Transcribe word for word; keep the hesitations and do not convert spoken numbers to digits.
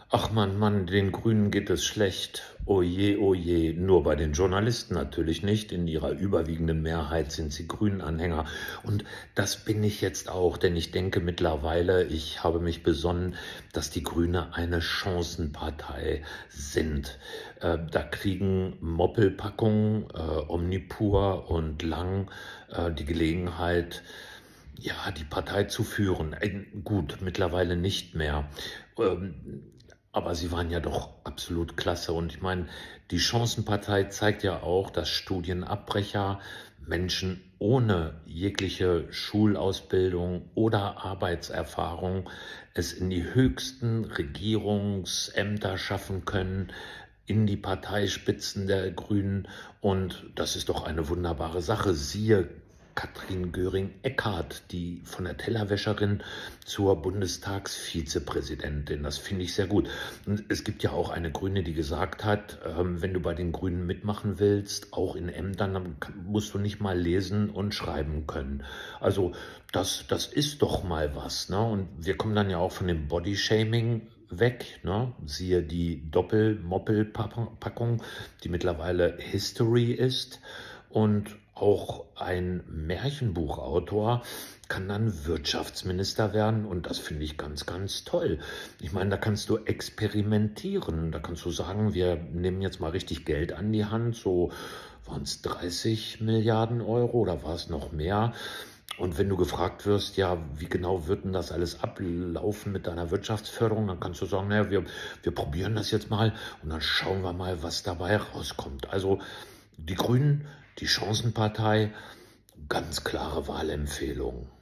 Ach Mann, Mann, den Grünen geht es schlecht. Oh je, oh je. Nur bei den Journalisten natürlich nicht. In ihrer überwiegenden Mehrheit sind sie Grünen-Anhänger. Und das bin ich jetzt auch, denn ich denke mittlerweile, ich habe mich besonnen, dass die Grüne eine Chancenpartei sind. Äh, da kriegen Moppelpackung, äh, Omnipur und Lang äh, die Gelegenheit, ja, die Partei zu führen. Äh, gut, mittlerweile nicht mehr. Ähm, aber sie waren ja doch absolut klasse. Und ich meine, die Chancenpartei zeigt ja auch, dass Studienabbrecher, Menschen ohne jegliche Schulausbildung oder Arbeitserfahrung es in die höchsten Regierungsämter schaffen können, in die Parteispitzen der Grünen. Und das ist doch eine wunderbare Sache. Siehe Katrin Göring-Eckardt, die von der Tellerwäscherin zur Bundestagsvizepräsidentin. Das finde ich sehr gut. Und es gibt ja auch eine Grüne, die gesagt hat, ähm, wenn du bei den Grünen mitmachen willst, auch in Ämtern, dann musst du nicht mal lesen und schreiben können. Also das, das ist doch mal was, ne? Und wir kommen dann ja auch von dem Bodyshaming weg, ne? Siehe die Doppel-Moppel-Packung, die mittlerweile History ist. Und auch ein Märchenbuchautor kann dann Wirtschaftsminister werden und das finde ich ganz, ganz toll. Ich meine, da kannst du experimentieren, da kannst du sagen, wir nehmen jetzt mal richtig Geld an die Hand, so waren es dreißig Milliarden Euro oder war es noch mehr? Und wenn du gefragt wirst, ja, wie genau wird denn das alles ablaufen mit deiner Wirtschaftsförderung, dann kannst du sagen, naja, wir, wir probieren das jetzt mal und dann schauen wir mal, was dabei rauskommt. Also die Grünen, die Chancenpartei, ganz klare Wahlempfehlung.